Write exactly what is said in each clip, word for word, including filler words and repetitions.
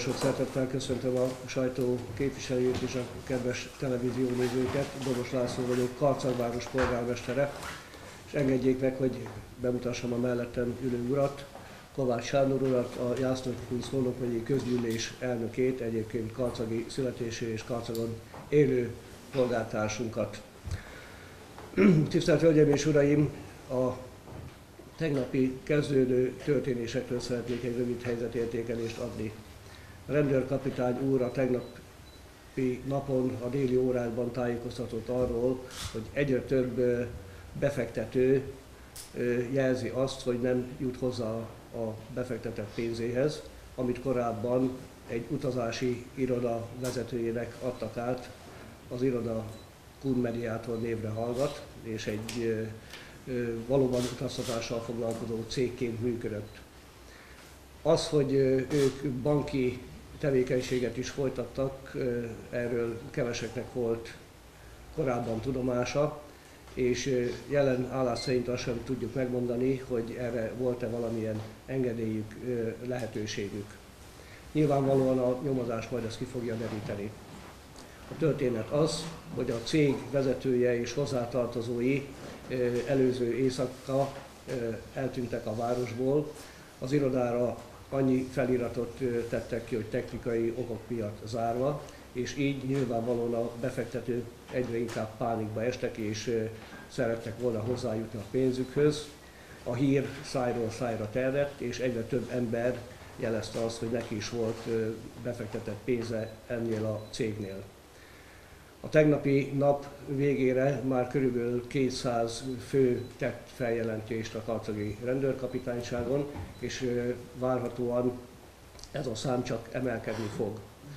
sok szeretettel köszöntöm a sajtó képviselőjét és a kedves televízió nézőket. Dobos László vagyok, Karcagváros polgármestere, és engedjék meg, hogy bemutassam a mellettem ülő urat, Kovács Sándor urat, a Jászló-Kunc Honlokmegyei Közgyűlés elnökét, egyébként karcagi születésű és Karcagon élő polgártársunkat. Tisztelt Hölgyeim és Uraim, a tegnapi kezdődő történésekről szeretnék egy rövid helyzetértékelést adni. A rendőrkapitány úr a tegnapi napon a déli órákban tájékoztatott arról, hogy egyre több befektető jelzi azt, hogy nem jut hozzá a befektetett pénzéhez, amit korábban egy utazási iroda vezetőjének adtak át. Az iroda Kun Mediátor névre hallgat, és egy valóban utaztatással foglalkozó cégként működött. Az, hogy ők banki tevékenységet is folytattak, erről keveseknek volt korábban tudomása, és jelen állás szerint azt sem tudjuk megmondani, hogy erre volt-e valamilyen engedélyük, lehetőségük. Nyilvánvalóan a nyomozás majd ezt ki fogja deríteni. A történet az, hogy a cég vezetője és hozzátartozói előző éjszaka eltűntek a városból. Az irodára annyi feliratot tettek ki, hogy technikai okok miatt zárva, és így nyilvánvalóan a befektetők egyre inkább pánikba estek, és szerettek volna hozzájutni a pénzükhöz. A hír szájról szájra terjedt, és egyre több ember jelezte azt, hogy neki is volt befektetett pénze ennél a cégnél. A tegnapi nap végére már körülbelül kétszáz fő tett feljelentést a karcagi rendőrkapitányságon, és várhatóan ez a szám csak emelkedni fog.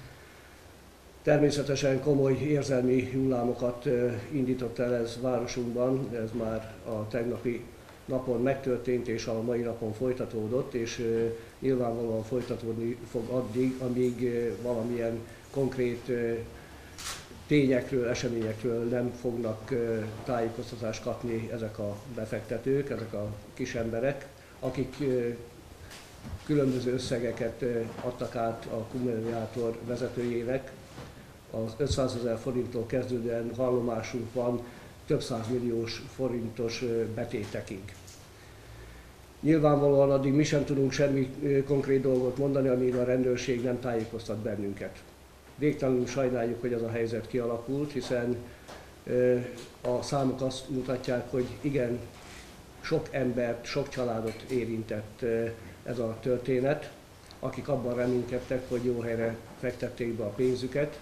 Természetesen komoly érzelmi hullámokat indított el ez városunkban, ez már a tegnapi napon megtörtént és a mai napon folytatódott, és nyilvánvalóan folytatódni fog addig, amíg valamilyen konkrét tényekről, eseményekről nem fognak tájékoztatást kapni ezek a befektetők, ezek a kisemberek, akik különböző összegeket adtak át a Kun Mediátor vezetőjének. Az ötszázezer forinttól kezdődően hallomásunk van több százmilliós forintos betétekig. Nyilvánvalóan addig mi sem tudunk semmi konkrét dolgot mondani, amíg a rendőrség nem tájékoztat bennünket. Végtelenül sajnáljuk, hogy ez a helyzet kialakult, hiszen a számok azt mutatják, hogy igen, sok embert, sok családot érintett ez a történet, akik abban reménykedtek, hogy jó helyre fektették be a pénzüket.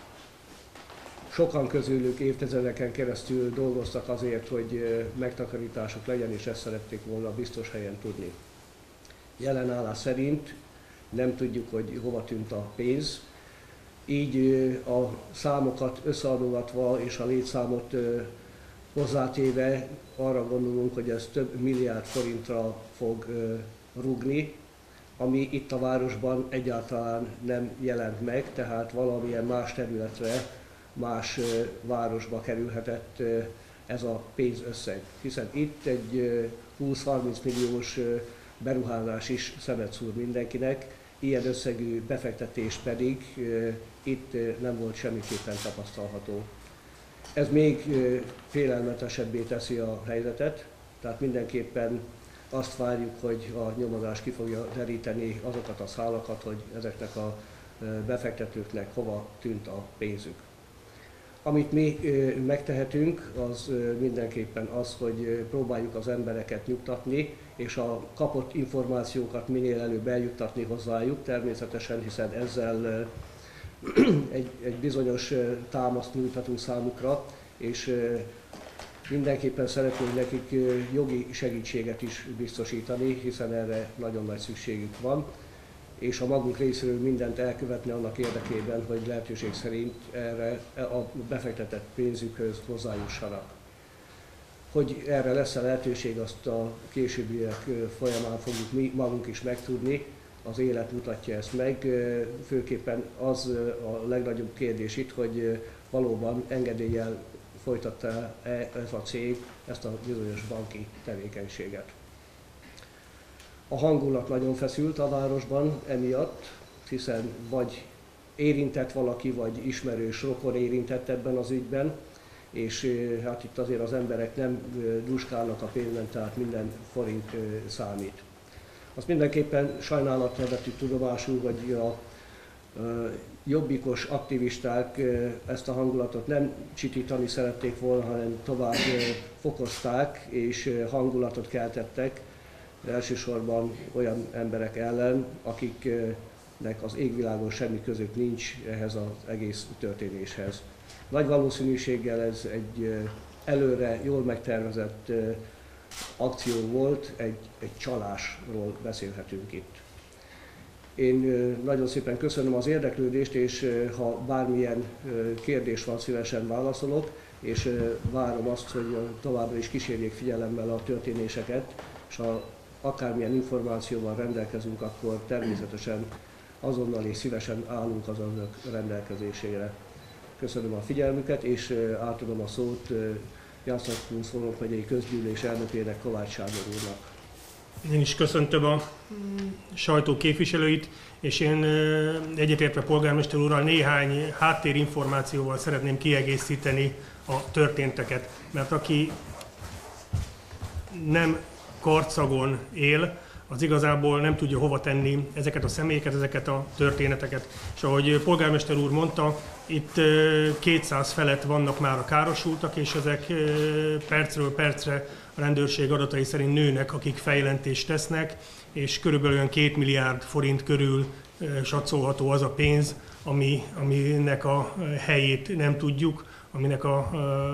Sokan közülük évtizedeken keresztül dolgoztak azért, hogy megtakarítások legyen, és ezt szerették volna biztos helyen tudni. Jelen állás szerint nem tudjuk, hogy hova tűnt a pénz. Így a számokat összeadogatva és a létszámot hozzátéve arra gondolunk, hogy ez több milliárd forintra fog rúgni, ami itt a városban egyáltalán nem jelent meg, tehát valamilyen más területre, más városba kerülhetett ez a pénzösszeg. Hiszen itt egy húsz-harminc milliós beruházás is szemet szúr mindenkinek, ilyen összegű befektetés pedig e, itt e, nem volt semmiképpen tapasztalható. Ez még e, félelmetesebbé teszi a helyzetet, tehát mindenképpen azt várjuk, hogy a nyomozás ki fogja deríteni azokat a szálakat, hogy ezeknek a e, befektetőknek hova tűnt a pénzük. Amit mi e, megtehetünk, az e, mindenképpen az, hogy próbáljuk az embereket nyugtatni, és a kapott információkat minél előbb eljuttatni hozzájuk, természetesen, hiszen ezzel egy, egy bizonyos támaszt nyújtatunk számukra, és mindenképpen szeretnénk nekik jogi segítséget is biztosítani, hiszen erre nagyon nagy szükségük van, és a magunk részéről mindent elkövetni annak érdekében, hogy lehetőség szerint erre a befektetett pénzükhöz hozzájussanak. Hogy erre lesz-e lehetőség, azt a későbbiek folyamán fogjuk mi magunk is megtudni, az élet mutatja ezt meg. Főképpen az a legnagyobb kérdés itt, hogy valóban engedéllyel folytatta-e ez a cég ezt a bizonyos banki tevékenységet. A hangulat nagyon feszült a városban emiatt, hiszen vagy érintett valaki, vagy ismerős rokon érintett ebben az ügyben, és hát itt azért az emberek nem duskálnak a pénzben, tehát minden forint számít. Azt mindenképpen sajnálattal vettük tudomásul, hogy a jobbikos aktivisták ezt a hangulatot nem csitítani szerették volna, hanem tovább fokozták és hangulatot keltettek, elsősorban olyan emberek ellen, akiknek az égvilágon semmi közük nincs ehhez az egész történéshez. Nagy valószínűséggel ez egy előre jól megtervezett akció volt, egy, egy csalásról beszélhetünk itt. Én nagyon szépen köszönöm az érdeklődést, és ha bármilyen kérdés van, szívesen válaszolok, és várom azt, hogy továbbra is kísérjék figyelemmel a történéseket, és ha akármilyen információval rendelkezünk, akkor természetesen azonnal és szívesen állunk az önök rendelkezésére. Köszönöm a figyelmüket, és átadom a szót Jászló-Kunszolnok megyei közgyűlés elnökének, Kovács Sándor úrnak. Én is köszöntöm a sajtó képviselőit, és én egyetértve polgármester úrral néhány háttérinformációval szeretném kiegészíteni a történteket. Mert aki nem Karcagon él, az igazából nem tudja hova tenni ezeket a személyeket, ezeket a történeteket. És ahogy polgármester úr mondta, itt kétszáz felett vannak már a károsultak, és ezek percről percre a rendőrség adatai szerint nőnek, akik fejjelentést tesznek, és körülbelül olyan két milliárd forint körül satszolható az a pénz, ami, aminek a helyét nem tudjuk, aminek a,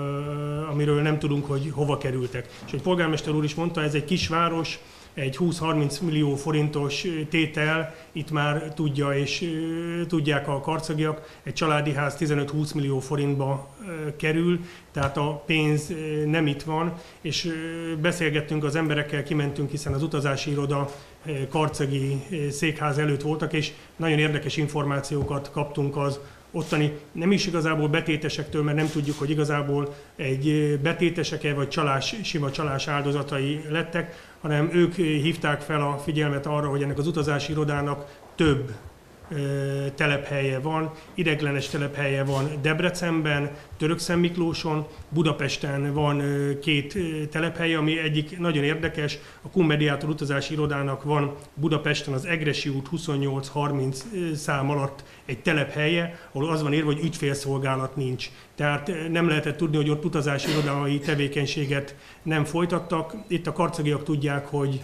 amiről nem tudunk, hogy hova kerültek. És egy polgármester úr is mondta, ez egy kisváros, egy húsz-harminc millió forintos tétel, itt már tudja és tudják a karcagiak, egy családi ház tizenöt-húsz millió forintba kerül, tehát a pénz nem itt van, és beszélgettünk az emberekkel, kimentünk, hiszen az utazási iroda karcagi székház előtt voltak, és nagyon érdekes információkat kaptunk az ottani, nem is igazából betétesektől, mert nem tudjuk, hogy igazából egy betétesek-e vagy csalás, sima csalás áldozatai lettek, hanem ők hívták fel a figyelmet arra, hogy ennek az utazási irodának több telephelye van, ideiglenes telephelye van Debrecenben, Törökszentmiklóson, Budapesten van két telephelye, ami egyik nagyon érdekes, a Kun Mediátor utazási irodának van Budapesten az Egressy út huszonnyolc harminc szám alatt egy telephelye, ahol az van írva, hogy ügyfélszolgálat nincs. Tehát nem lehetett tudni, hogy ott utazási irodai tevékenységet nem folytattak. Itt a karcagiak tudják, hogy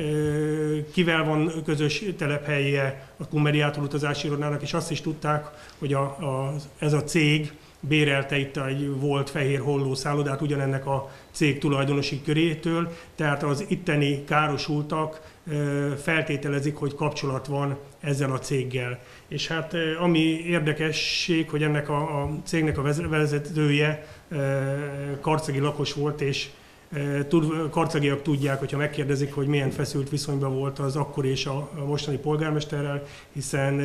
kivel van közös telephelye a Kun Mediátor utazási irodának, és azt is tudták, hogy a, a, ez a cég bérelte itt egy volt fehér holló szállodát ugyanennek a cég tulajdonosi körétől, tehát az itteni károsultak feltételezik, hogy kapcsolat van ezzel a céggel. És hát ami érdekesség, hogy ennek a, a cégnek a vezetője karcagi lakos volt, és karcagiak tudják, hogyha megkérdezik, hogy milyen feszült viszonyban volt az akkor és a mostani polgármesterrel, hiszen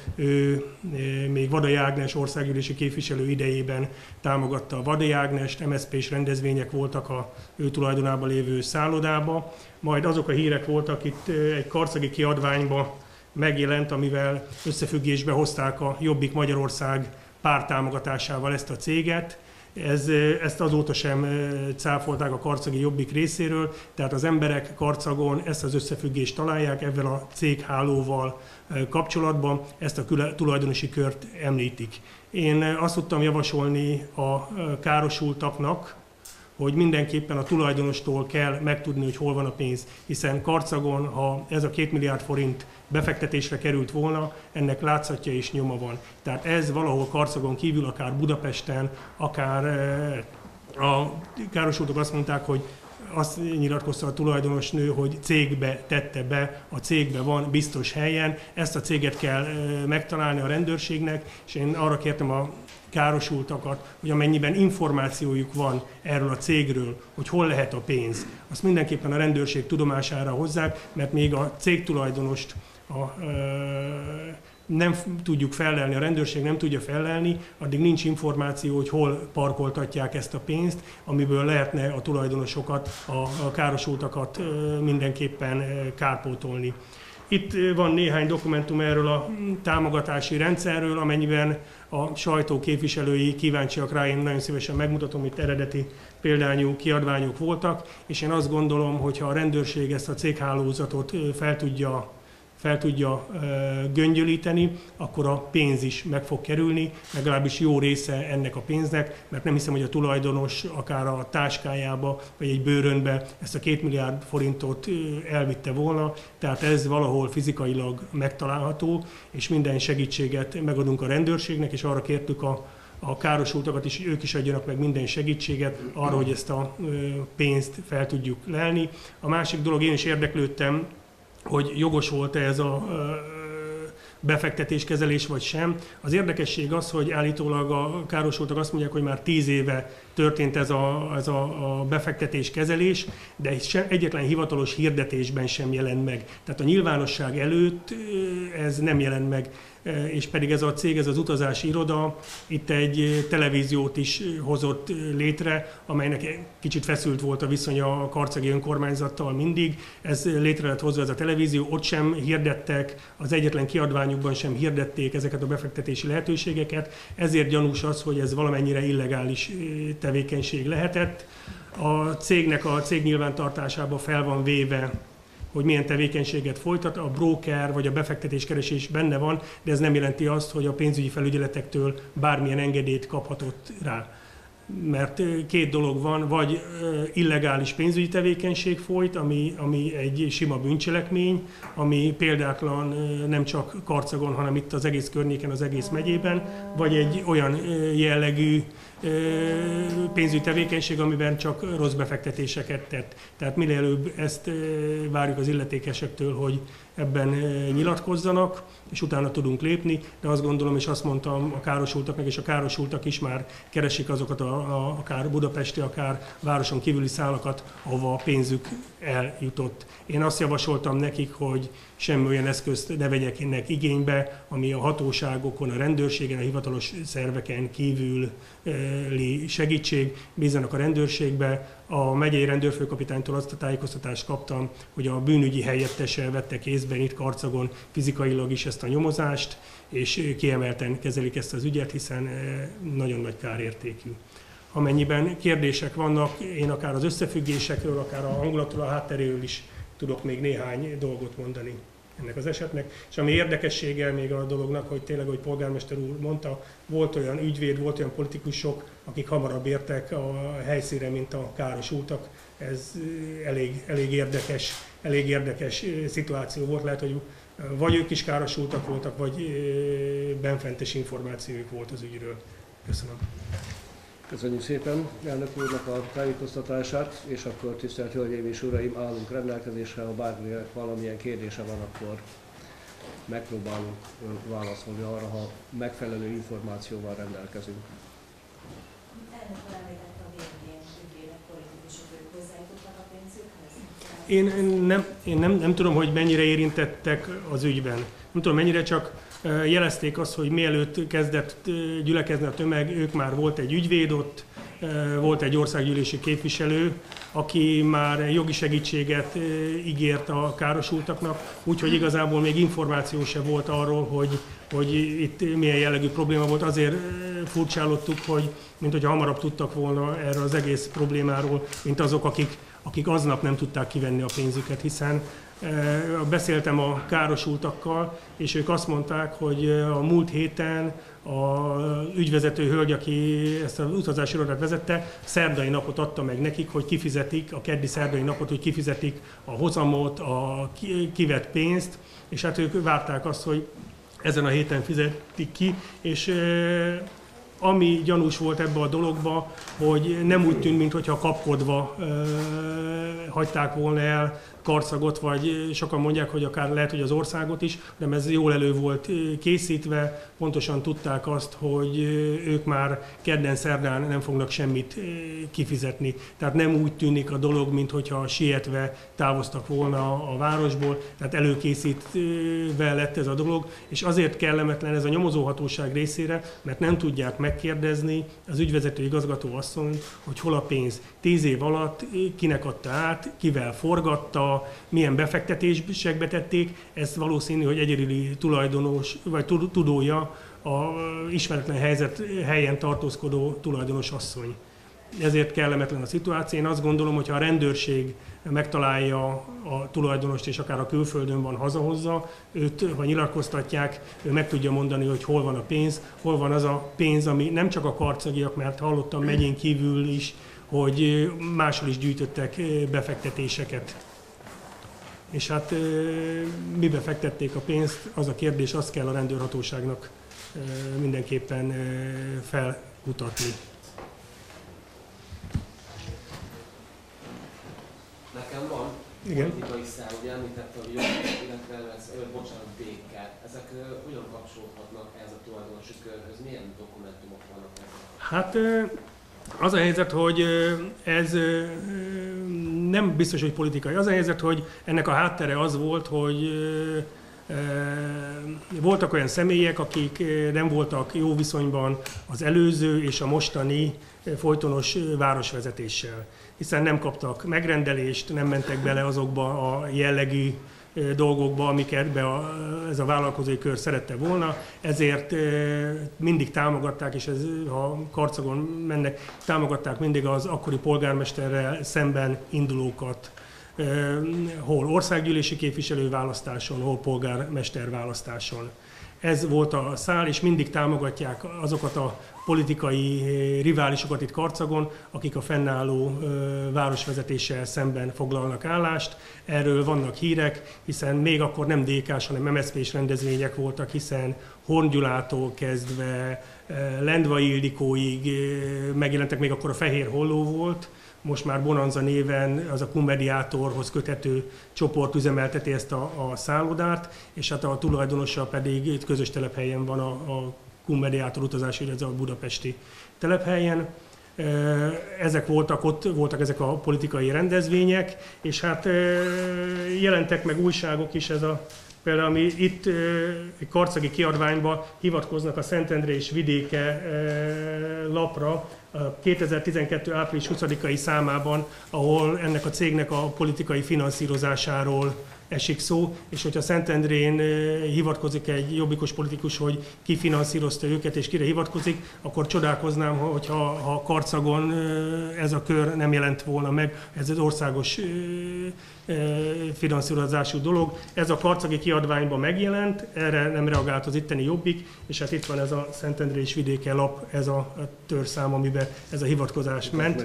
ő még Vadai Ágnes országgyűlési képviselő idejében támogatta a Vadai Ágnest, em es zé pés rendezvények voltak a ő tulajdonában lévő szállodába, majd azok a hírek voltak itt egy karcagi kiadványba megjelent, amivel összefüggésbe hozták a Jobbik Magyarország párttámogatásával ezt a céget. Ez, ezt azóta sem cáfolták a karcagi Jobbik részéről, tehát az emberek Karcagon ezt az összefüggést találják, ezzel a céghálóval kapcsolatban ezt a tulajdonosi kört említik. Én azt tudtam javasolni a károsultaknak, hogy mindenképpen a tulajdonostól kell megtudni, hogy hol van a pénz, hiszen Karcagon, ha ez a két milliárd forint befektetésre került volna, ennek látszatja és nyoma van. Tehát ez valahol Karcagon kívül, akár Budapesten, akár a károsultak azt mondták, hogy azt nyilatkozta a tulajdonosnő, hogy cégbe tette be, a cégbe van biztos helyen, ezt a céget kell megtalálni a rendőrségnek, és én arra kértem a károsultakat, hogy amennyiben információjuk van erről a cégről, hogy hol lehet a pénz, azt mindenképpen a rendőrség tudomására hozzák, mert még a cégtulajdonost a, ö, nem tudjuk fellelni, a rendőrség nem tudja fellelni, addig nincs információ, hogy hol parkoltatják ezt a pénzt, amiből lehetne a tulajdonosokat, a, a károsultakat ö, mindenképpen kárpótolni. Itt van néhány dokumentum erről a támogatási rendszerről, amennyiben a sajtó képviselői kíváncsiak rá, én nagyon szívesen megmutatom, itt eredeti példányú kiadványok voltak, és én azt gondolom, hogy ha a rendőrség ezt a céghálózatot fel tudja fel tudja göngyölíteni, akkor a pénz is meg fog kerülni, legalábbis jó része ennek a pénznek, mert nem hiszem, hogy a tulajdonos akár a táskájába vagy egy bőrönbe ezt a két milliárd forintot elvitte volna, tehát ez valahol fizikailag megtalálható, és minden segítséget megadunk a rendőrségnek, és arra kértük a a károsultakat is, ők is adjanak meg minden segítséget arra, hogy ezt a pénzt fel tudjuk lelni. A másik dolog, én is érdeklődtem, hogy jogos volt-e ez a befektetéskezelés vagy sem. Az érdekesség az, hogy állítólag a károsultak azt mondják, hogy már tíz éve történt ez a, ez a, a befektetéskezelés, de egyetlen hivatalos hirdetésben sem jelent meg. Tehát a nyilvánosság előtt ez nem jelent meg, és pedig ez a cég, ez az utazási iroda itt egy televíziót is hozott létre, amelynek kicsit feszült volt a viszony a karcagi önkormányzattal mindig. Ez létre lett hozva ez a televízió, ott sem hirdettek, az egyetlen kiadványukban sem hirdették ezeket a befektetési lehetőségeket, ezért gyanús az, hogy ez valamennyire illegális tevékenység lehetett. A cégnek a cég nyilvántartásába fel van véve, hogy milyen tevékenységet folytat, a broker vagy a befektetéskeresés benne van, de ez nem jelenti azt, hogy a pénzügyi felügyeletektől bármilyen engedélyt kaphatott rá. Mert két dolog van, vagy illegális pénzügyi tevékenység folyt, ami, ami egy sima bűncselekmény, ami példátlan nem csak Karcagon, hanem itt az egész környéken, az egész megyében, vagy egy olyan jellegű pénzügyi tevékenység, amiben csak rossz befektetéseket tett. Tehát minél előbb ezt várjuk az illetékesektől, hogy ebben nyilatkozzanak, és utána tudunk lépni, de azt gondolom, és azt mondtam a károsultaknak, és a károsultak is már keresik azokat a, a, akár budapesti, akár városon kívüli szálakat, ahova a pénzük eljutott. Én azt javasoltam nekik, hogy semmi olyan eszközt ne vegyek ennek igénybe, ami a hatóságokon, a rendőrségen, a hivatalos szerveken kívüli segítség, bízzanak a rendőrségbe. A megyei rendőrfőkapitánytól azt a tájékoztatást kaptam, hogy a bűnügyi helyettese vette kézben itt Karcagon fizikailag is ezt a nyomozást, és kiemelten kezelik ezt az ügyet, hiszen nagyon nagy kárértékű. Amennyiben kérdések vannak, én akár az összefüggésekről, akár a hangulatról, a hátteréről is tudok még néhány dolgot mondani ennek az esetnek. És ami érdekessége még a dolognak, hogy tényleg, hogy polgármester úr mondta, volt olyan ügyvéd, volt olyan politikusok, akik hamarabb értek a helyszínre, mint a károsultak. Ez elég, elég érdekes, elég érdekes szituáció volt. Lehet, hogy vagy ők is károsultak voltak, vagy benfentes információjuk volt az ügyről. Köszönöm. Köszönjük szépen elnök úrnak a tájékoztatását, és akkor tisztelt Hölgyeim és Uraim, állunk rendelkezésre, ha bárminek valamilyen kérdése van, akkor megpróbálunk válaszolni arra, ha megfelelő információval rendelkezünk. Én, nem, én nem, nem tudom, hogy mennyire érintettek az ügyben. Nem tudom, mennyire csak jelezték azt, hogy mielőtt kezdett gyülekezni a tömeg, ők már volt egy ügyvéd ott, volt egy országgyűlési képviselő, aki már jogi segítséget ígért a károsultaknak, úgyhogy igazából még információ se volt arról, hogy, hogy itt milyen jellegű probléma volt. Azért furcsálottuk, hogy mint hogy hamarabb tudtak volna erről az egész problémáról, mint azok, akik, akik aznap nem tudták kivenni a pénzüket, hiszen beszéltem a károsultakkal, és ők azt mondták, hogy a múlt héten az ügyvezető hölgy, aki ezt az utazási irodát vezette, szerdai napot adta meg nekik, hogy kifizetik, a keddi szerdai napot, hogy kifizetik a hozamot, a kivett pénzt, és hát ők várták azt, hogy ezen a héten fizetik ki, és ami gyanús volt ebbe a dologba, hogy nem úgy tűnt, mintha kapkodva e, hagyták volna el Karcagot, vagy sokan mondják, hogy akár lehet, hogy az országot is, de ez jól elő volt készítve, pontosan tudták azt, hogy ők már kedden, szerdán nem fognak semmit kifizetni. Tehát nem úgy tűnik a dolog, mintha sietve távoztak volna a városból, tehát előkészítve lett ez a dolog, és azért kellemetlen ez a nyomozóhatóság részére, mert nem tudják meg megkérdezni az ügyvezető igazgató asszonyt, hogy hol a pénz. Tíz év alatt kinek adta át, kivel forgatta, milyen befektetésekbe tették. Ez valószínű, hogy egyedüli tulajdonos vagy tudója a ismeretlen helyzet helyen tartózkodó tulajdonos asszony. Ezért kellemetlen a szituáció. Én azt gondolom, hogy ha a rendőrség megtalálja a tulajdonost, és akár a külföldön van, hazahozza, őt, ha nyilatkoztatják, ő meg tudja mondani, hogy hol van a pénz, hol van az a pénz, ami nem csak a karcagiak, mert hallottam megyén kívül is, hogy máshol is gyűjtöttek befektetéseket. És hát mibe fektették a pénzt, az a kérdés, azt kell a rendőrhatóságnak mindenképpen felkutatni. Nekem van Igen. politikai szál, ugye említette, hogy jog, illetve ez, bocsánat, békkel. Ezek uh, hogyan kapcsolódhatnak ez a tulajdonosi körhöz? Milyen dokumentumok vannak ezek? Hát az a helyzet, hogy ez nem biztos, hogy politikai. Az a helyzet, hogy ennek a háttere az volt, hogy voltak olyan személyek, akik nem voltak jó viszonyban az előző és a mostani folytonos városvezetéssel, hiszen nem kaptak megrendelést, nem mentek bele azokba a jellegű dolgokba, amiket be a, ez a vállalkozói kör szerette volna, ezért mindig támogatták, és ez, ha Karcagon mennek, támogatták mindig az akkori polgármesterrel szemben indulókat, hol országgyűlési képviselőválasztáson, hol polgármesterválasztáson. Ez volt a szál, és mindig támogatják azokat a politikai riválisokat itt Karcagon, akik a fennálló városvezetéssel szemben foglalnak állást. Erről vannak hírek, hiszen még akkor nem dé ká-s, hanem em es zé pés rendezvények voltak, hiszen Horn Gyulától kezdve Lendvai Ildikóig megjelentek, még akkor a Fehér Holló volt. Most már Bonanza néven az a Q-mediátorhoz köthető csoport üzemelteti ezt a, a szállodát, és hát a tulajdonosa pedig itt közös telephelyen van a, a Q-mediátor utazási, illetve a budapesti telephelyen. Ezek voltak, ott voltak ezek a politikai rendezvények, és hát jelentek meg újságok is, ez a például, ami itt egy karcagi kiadványban hivatkoznak a Szentendre és vidéke lapra, a kétezer-tizenkettő április huszadikai számában, ahol ennek a cégnek a politikai finanszírozásáról esik szó, és hogyha Szentendrén hivatkozik egy jobbikos politikus, hogy ki finanszírozta őket és kire hivatkozik, akkor csodálkoznám, hogyha ha Karcagon ez a kör nem jelent volna meg, ez az országos finanszírozású dolog. Ez a karcagi kiadványban megjelent, erre nem reagált az itteni Jobbik, és hát itt van ez a Szentendre és vidéke lap, ez a törszám, amiben ez a hivatkozás ment.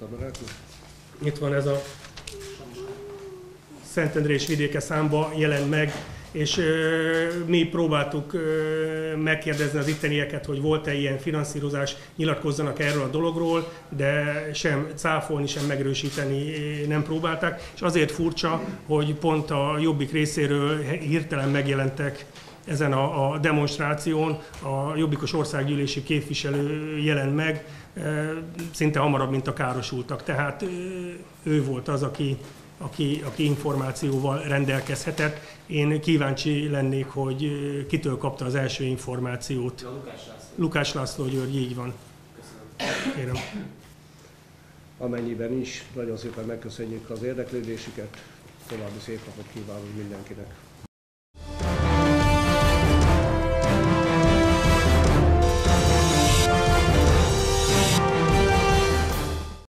Itt van ez a Szentendre és vidéke számba jelent meg, és ö, mi próbáltuk ö, megkérdezni az ittenieket, hogy volt-e ilyen finanszírozás, nyilatkozzanak erről a dologról, de sem cáfolni, sem megerősíteni nem próbálták, és azért furcsa, hogy pont a Jobbik részéről hirtelen megjelentek ezen a, a demonstráción, a jobbikos országgyűlési képviselő jelent meg, szinte hamarabb, mint a károsultak, tehát ő volt az, aki Aki, aki információval rendelkezhetett. Én kíváncsi lennék, hogy kitől kapta az első információt. Ja, Lukás László. Lukás László György, így van. Köszönöm. Kérem. Amennyiben is, nagyon szépen megköszönjük az érdeklődésüket, további szép napot kívánunk mindenkinek.